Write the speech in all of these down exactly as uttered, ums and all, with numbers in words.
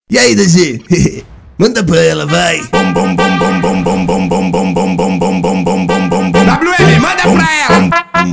E aí, D G? Manda pra ela, vai. Bom, bom, bom, bom, bom, bom, bom, bom, bom, bom, bom, bom, bom, bom, bom, bom, bom. W M, manda pra ela.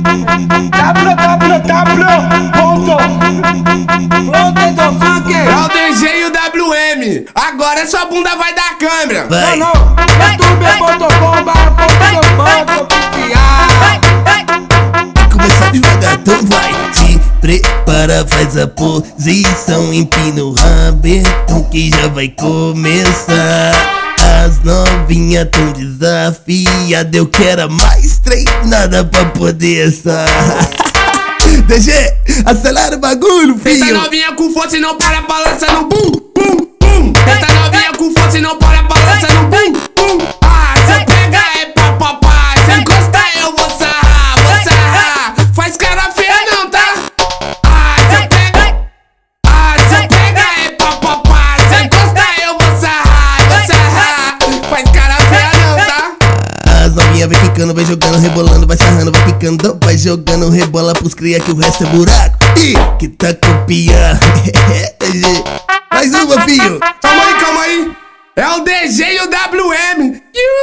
www ponto frontedo funk. É o D G e o W M. Agora sua bunda vai dar câmera. Vai. Não, não. youtube ponto com barra frontedo funk oficial. Começar devagar, então vai. Se prepara, faz a posição, empina o rabetão que já vai começar. As novinhas tão desafiadas, eu quero a mais treinada pra poder essa. D G, acelera o bagulho, filho. Tenta novinha com força e não para, balança no bum, bum, bum. Tenta novinha com força e não para, balança no bum, bum. Ah, cê pega é pá, pá, pá. Se encostar eu vou sarrar, vou sarrar. Faz cara feia não, tá? Ah, cê pega, ah, cê pega é pá, pá, pá. Se encostar eu vou sarrar, vou sarrar. Faz cara feia não, tá? As novinhas vai quicando, vai jogando, rebolando, vai sarrando, vai quicando, vai jogando, rebola pros cria que o resto é buraco. E que tá copiando. Mais uma, filho. Calma aí, calma aí. É o D G e o W M.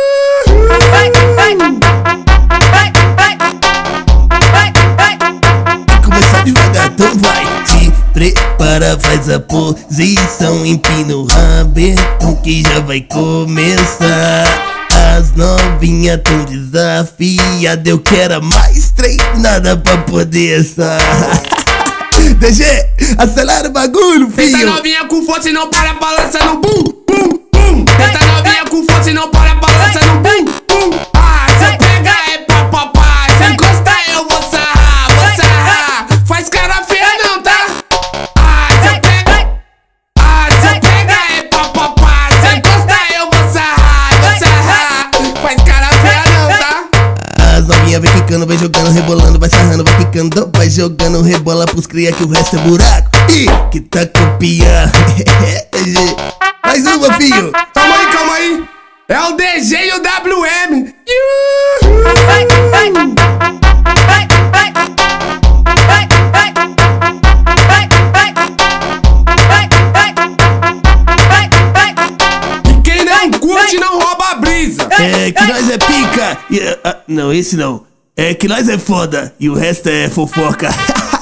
Começar devagar, então vai. Se prepara, faz a posição, empina o rabetão que já vai começar. As novinhas tão desafiadas, eu quero a mais treinada pra poder essa. D G, acelera o bagulho, Tenta filho. novinha com força e não para, balança no bum, bum, bum. Tenta novinha com força e não para, balança no bum, bum. Ah, cê pega é pá, pá, pá. Se encostar eu vou sarrar, vou sarrar. Faz cara feia não, tá? Ah, cê pega, ah, cê pega é pá, pá, pá. Se encostar eu vou sarrar, vou sarrar. Faz cara feia não, tá? As novinhas vai quicando, vai jogando, rebolando, vai sarrando, vai quicando, vai jogando, rebola pros cria que o resto é buraco. E que tá copiando. Mais uma, filho. Calma aí, calma aí. É o D G e o W M. E quem não curte não rouba a brisa. É que nós é pica. E, ah, não, esse não. É que nós é foda e o resto é fofoca.